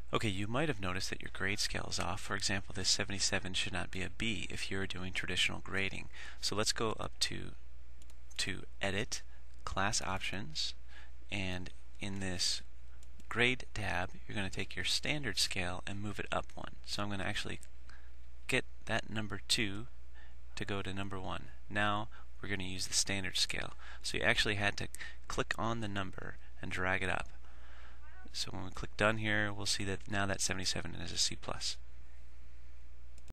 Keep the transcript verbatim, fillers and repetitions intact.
Okay, you might have noticed that your grade scale is off. For example, this seventy-seven should not be a B if you're doing traditional grading. So let's go up to, to Edit, Class Options, and in this Grade tab, you're going to take your standard scale and move it up one. So I'm going to actually get that number two to go to number one. Now we're going to use the standard scale. So you actually had to click on the number and drag it up. So when we click done here, we'll see that now that seventy-seven is a C plus.